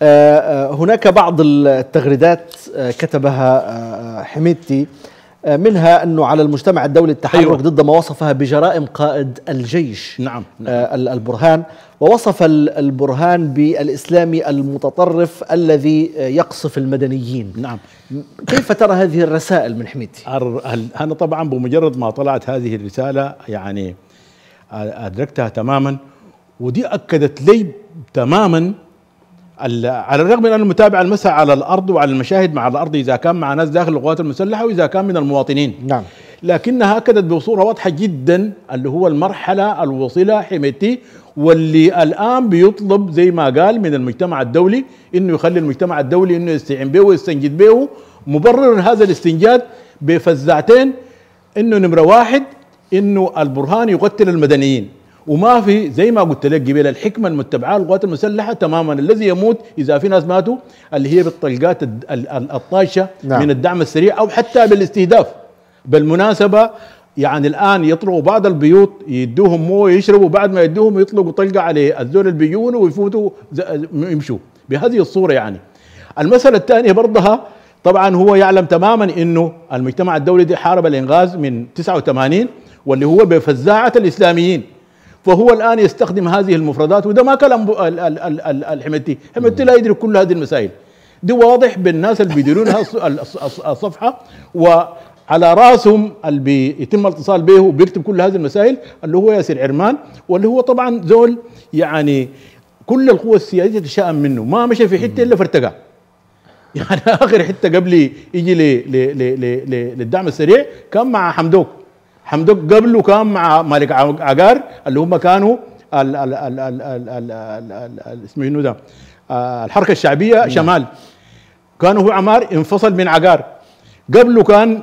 هناك بعض التغريدات كتبها حميدتي، منها أنه على المجتمع الدولي التحرك ضد ما وصفها بجرائم قائد الجيش. نعم. البرهان، ووصف البرهان بالإسلامي المتطرف الذي يقصف المدنيين. نعم. كيف ترى هذه الرسائل من حميدتي؟ أنا طبعا بمجرد ما طلعت هذه الرسالة يعني أدركتها تماما، ودي أكدت لي تماما، على الرغم من أنه متابع المسح على الأرض وعلى المشاهد مع الأرض إذا كان مع ناس داخل القوات المسلحة وإذا كان من المواطنين. نعم. لكنها أكدت بصورة واضحة جدا اللي هو المرحلة الوصلة حميدتي، واللي الآن بيطلب زي ما قال من المجتمع الدولي إنه يخلي المجتمع الدولي إنه يستعين به ويستنجد به. مبرر هذا الاستنجاد بفزعتين، إنه نمرة واحد إنه البرهان يقتل المدنيين، وما في زي ما قلت لك قبل الحكمه المتبعه للقوات المسلحه تماما. الذي يموت اذا في ناس ماتوا اللي هي بالطلقات الطاشه من الدعم السريع او حتى بالاستهداف. بالمناسبه يعني الان يطلقوا بعض البيوت يدوهم مويه يشربوا، بعد ما يدوهم يطلقوا طلقه على الزول اللي بيجونوا ويفوتوا يمشوا بهذه الصوره. يعني المساله الثانيه برضها، طبعا هو يعلم تماما انه المجتمع الدولي دي حارب الانغاز من 89 واللي هو بفزاعه الاسلاميين، فهو الآن يستخدم هذه المفردات. وده ما كلام الحميدتي لا يدرك كل هذه المسائل دي، واضح بالناس اللي بيديرونها الصفحة وعلى راسهم اللي بيتم الاتصال به وبيكتب كل هذه المسائل اللي هو ياسر عرمان، واللي هو طبعا زول يعني كل القوى السياسية تشاءم منه، ما مشى في حتة إلا فرتقى. يعني آخر حتة قبل يجي للدعم السريع كان مع حمدوك قبله كان مع مالك عقار اللي هم كانوا اسمه شنو ده الحركه الشعبيه شمال، كانوا هو عمار انفصل من عقار. قبله كان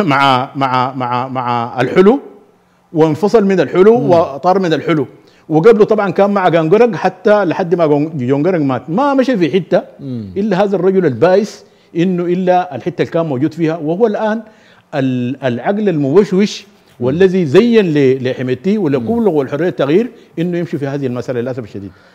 مع الحلو وانفصل من الحلو وطار من الحلو، وقبله طبعا كان مع جونجرنج حتى لحد ما جونجرنج مات. ما مشى في حته الا هذا الرجل البائس، انه الا الحته اللي كان موجود فيها، وهو الان العقل الموشوش والذي زين لحميدتي ولكل والحريه التغيير انه يمشي في هذه المساله للاسف الشديد.